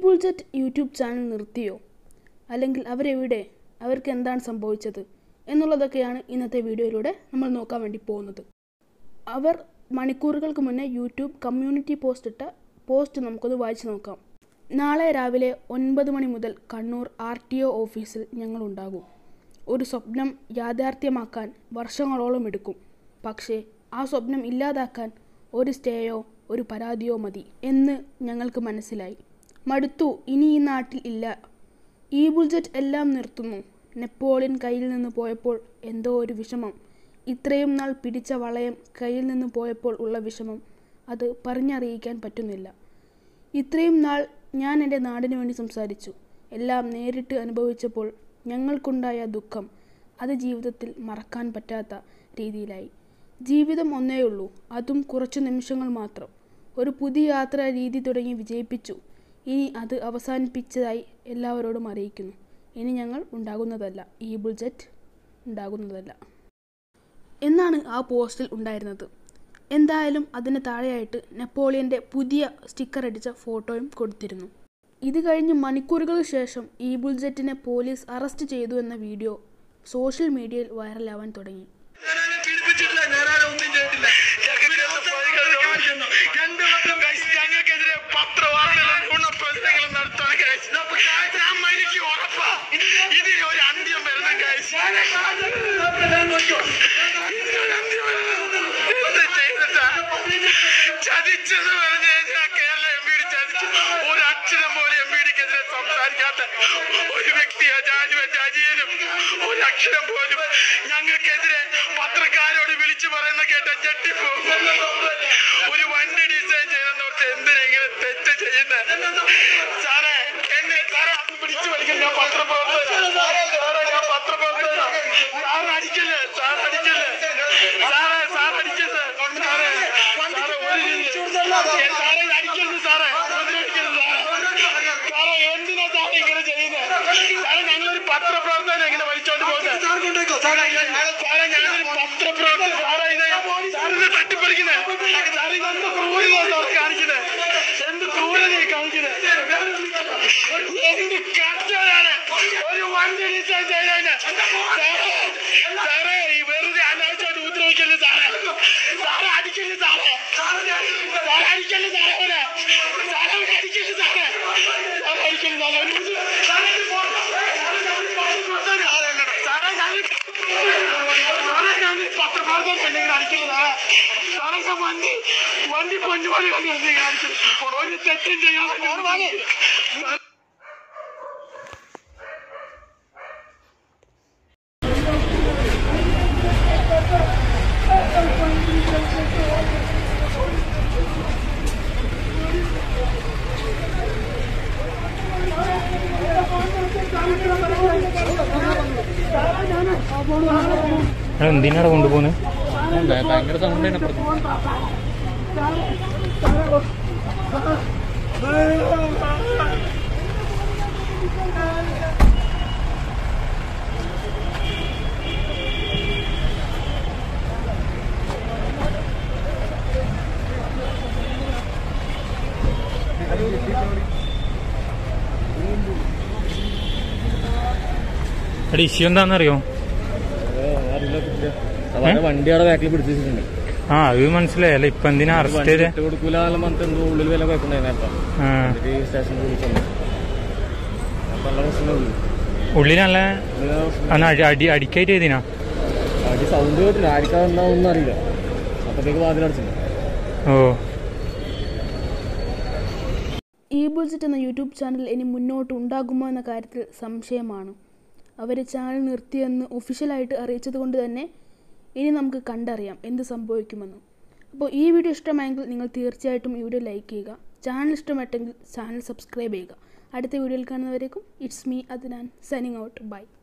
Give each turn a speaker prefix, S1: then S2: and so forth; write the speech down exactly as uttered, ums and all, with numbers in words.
S1: ebull YouTube channel നിർത്തിയോ? അല്ലെങ്കിൽ അവരെവിടെ? അവർക്ക് എന്താണ് സംഭവിച്ചത് എന്നുള്ളതൊക്കെയാണ് ഇന്നത്തെ വീഡിയോയിലൂടെ നമ്മൾ നോക്കാൻ വേണ്ടി പോകുന്നത്. അവർ മണിക്കൂറുകൾക്ക് മുന്നേ യൂട്യൂബ് കമ്മ്യൂണിറ്റി പോസ്റ്റ് ഇട്ട പോസ്റ്റ് നമുക്കൊന്ന് വായിച്ചു നോക്കാം. നാളെ രാവിലെ ഒൻപത് മണി മുതൽ കണ്ണൂർ ആർ ടി ഒ ഓഫീസിൽ ഞങ്ങളുണ്ടാകും. ഒരു സ്വപ്നം യാഥാർത്ഥ്യമാക്കാൻ വർഷങ്ങളോളം എടുക്കും. പക്ഷേ ആ സ്വപ്നം ഇല്ലാതാക്കാൻ ഒരു സ്റ്റേയോ ഒരു പരാതിയോ മതി എന്ന് ഞങ്ങൾക്ക് മനസ്സിലായി. മടുത്തു, ഇനി ഈ നാട്ടിൽ ഇല്ല. ebull എല്ലാം നിർത്തുന്നു. നെപ്പോളിയൻ കയ്യിൽ നിന്ന് പോയപ്പോൾ എന്തോ ഒരു വിഷമം. ഇത്രയും നാൾ പിടിച്ച വളയം കയ്യിൽ നിന്ന് പോയപ്പോൾ ഉള്ള വിഷമം അത് പറഞ്ഞറിയിക്കാൻ പറ്റുന്നില്ല. ഇത്രയും നാൾ ഞാൻ എൻ്റെ നാടിനു വേണ്ടി സംസാരിച്ചു. എല്ലാം നേരിട്ട് അനുഭവിച്ചപ്പോൾ ഞങ്ങൾക്കുണ്ടായ ദുഃഖം അത് ജീവിതത്തിൽ മറക്കാൻ പറ്റാത്ത രീതിയിലായി. ജീവിതം ഒന്നേയുള്ളൂ, അതും കുറച്ചു നിമിഷങ്ങൾ മാത്രം. ഒരു പുതിയ യാത്രാ രീതി തുടങ്ങി വിജയിപ്പിച്ചു. ഇനി അത് അവസാനിപ്പിച്ചതായി എല്ലാവരോടും അറിയിക്കുന്നു. ഇനി ഞങ്ങൾ ഉണ്ടാകുന്നതല്ല, ebull ഉണ്ടാകുന്നതല്ല എന്നാണ് ആ പോസ്റ്റിൽ ഉണ്ടായിരുന്നത്. എന്തായാലും അതിന് താഴെയായിട്ട് നെപ്പോളിയൻ്റെ പുതിയ സ്റ്റിക്കർ അടിച്ച ഫോട്ടോയും കൊടുത്തിരുന്നു. ഇത് കഴിഞ്ഞ് മണിക്കൂറുകൾക്ക് ശേഷം ebull പോലീസ് അറസ്റ്റ് ചെയ്തു എന്ന വീഡിയോ സോഷ്യൽ മീഡിയയിൽ വൈറലാവാൻ തുടങ്ങി.
S2: ചതിച്ചെന്ന് പറഞ്ഞു കഴിഞ്ഞാൽ കേരള എം പിയുടെ ചതിച്ചു. ഒരക്ഷരം പോലെ എം പിടിക്കെതിരെ സംസാരിക്കാത്ത ഒരു വ്യക്തിയാ അജിയനും. ഒരക്ഷരം പോലും ഞങ്ങൾക്കെതിരെ പത്രക്കാരോട് വിളിച്ചു പറയുന്ന കേട്ട ഞെട്ടിപ്പോകും. ഒരു വണ്ടി ഡിസൈൻ ചെയ്തെന്നോർത്ത് എന്തിനെങ്കിലും തെറ്റ് ചെയ്യുന്നത്? സാറേ എന്നെ സാറേ അന്ന് പിടിച്ചു വലിക്കുന്ന പത്രപ്രവർത്തകൻ. സാറേ ഞാൻ പത്രപ്രവർത്തകനാ. സാർ അടിക്കല്ലേ, സാർ അടിക്കല്ലേ, സാറേ സാർ അടിക്കരുത്. സാറേ സാറേ ഒരു രീതി സാറേ അടിക്കരുത്, സാറേ ഉപദ്രവിക്കരുത്. സാറേ എന്തിനാ സാറേ ഇങ്ങനെ ചെയ്യുന്നത്? സാറേ ഞങ്ങളൊരു പത്രപ്രവർത്തകനെ ഇങ്ങനെ വലിച്ചോണ്ട് പോകുന്നത്. സാറേ ഞാനൊരു പത്രപ്രവർത്തകൻ. സാറേ ഇത് സാറിനെ തട്ടിപ്പറിക്കുന്നത്. സാറേ ഇതെന്ത് ക്രൂരത സാർ കാണിക്കുന്നത്? എന്ത് ക്രൂരതയെ കാണിക്കുന്നത്? എന്ത് കഷ്ടമാണ് ഒരു വണ്ടി ഡിസൈൻ ചെയ്തതിന്. സാറേ ഈ വെറുതെ അനാവശ്യമായിട്ട് ഉപദ്രവിക്കല്ലേ സാറേ. സാറേ അടിക്കല്ലേ സാറേ. സാറേ അടിക്കല്ലേ സാറേ. അവനെ സാറേ അവനെ അടിക്കല്ലേ സാറേ. സാറേ അടിക്കല്ലേ സാറേ. സാറേ ഞാൻ സാറേ ഞാൻ പത്രപ്രവർത്തകൻ പെണ്ണിങ്ങനെ അടിക്കല്ലേ സാറേ. സാറേ ഞാൻ വണ്ടി വണ്ടി പൊന്നുപോലെ അടിക്കുന്നു. ഒരു തെറ്റും ചെയ്യാൻ
S3: എന്തിനാണ് കൊണ്ടുപോകുന്നത്?
S2: ഭയങ്കര സൗണ്ട്
S3: ഇഷ്യൂ എന്താണെന്നറിയോ?
S2: വണ്ടിയുടെ ബാക്കിൽ പിടിച്ചിട്ടുണ്ട്.
S3: ആ അത് മനസ്സിലായല്ലേ. ഇപ്പൊ എന്തിനാ അറസ്റ്റ് ചെയ്ത്
S2: കൊടുക്കൂല എന്തോ ഉള്ളിൽ വില കുഴപ്പമുണ്ടായിരുന്നു.
S3: ഉള്ളിൽ നല്ല അടി അടിക്കായിട്ട് ചെയ്തിനാ.
S2: അടി സൗണ്ട് കേട്ടില്ല. ആർക്കാ ഒന്നും അറിയില്ല. അപ്പത്തേക്ക് വാതിലടച്ചില്ല.
S3: ഓ
S1: ebull എന്ന യൂട്യൂബ് ചാനൽ ഇനി മുന്നോട്ട് ഉണ്ടാകുമോ എന്ന കാര്യത്തിൽ സംശയമാണ്. അവർ ചാനൽ നിർത്തിയെന്ന് ഒഫീഷ്യലായിട്ട് അറിയിച്ചത് കൊണ്ട് തന്നെ ഇനി നമുക്ക് കണ്ടറിയാം എന്ത് സംഭവിക്കുമെന്ന്. അപ്പോൾ ഈ വീഡിയോ ഇഷ്ടമായെങ്കിൽ നിങ്ങൾ തീർച്ചയായിട്ടും ഈ വീഡിയോ ലൈക്ക് ചെയ്യുക. ചാനൽ ഇഷ്ടമായിട്ടെങ്കിൽ ചാനൽ സബ്സ്ക്രൈബ് ചെയ്യുക. അടുത്ത വീഡിയോയിൽ കാണുന്നവരേക്കും it's me Adnan signing out. By.